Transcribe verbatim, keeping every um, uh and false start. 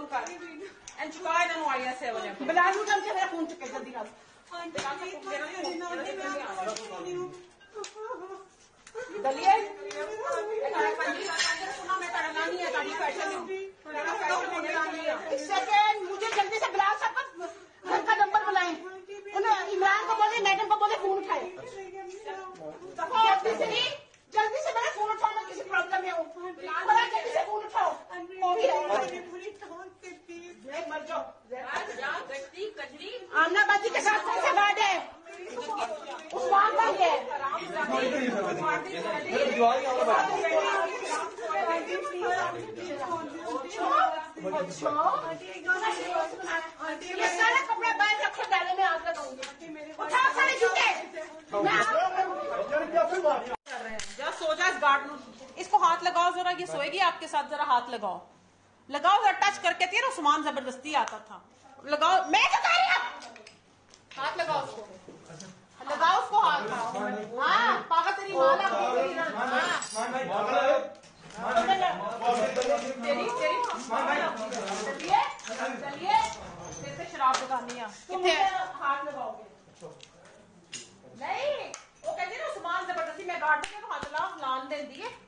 कर एंड चुका इन्होंने आई एस सेवन बिलाल को चल के मेरा फोन चुके जल्दी कर दलिए सेकेंड मुझे जल्दी से बिलाल साहब घर का नंबर बुलाएं उन्हें इमरान को बोले मैडम को बोले फोन उठाए जल्दी से जल्दी से मेरा फोन उठाओ मैं किसी प्रॉब्लम में हूँ जल्दी से फोन उठाओ मर जाओ आमना बाजी के साथ कौन सा गार्ड है उस्मान भाई है ये सारा कपड़ा बाहर रखो डाले में आग लगाऊंगी उठाओ सारे जूते जा सो जा इस गार्ड इसको हाथ लगाओ जरा ये सोएगी आपके साथ जरा हाथ लगाओ लगाओ जरा टच करके तेरा उस्मान जबरदस्ती आता था लगाओ मैं तो कह रही हूँ हाथ लगाओ उसको लगाओ उसको हाथ हाँ पागल तेरी माँ चलिए चलिए तेरे से शराब लगानी है कितने हाथ लगाओगे नहीं वो कहती ना उस्मान जबरदस्ती मैं गार्ड के हाथ ला लान दे दिए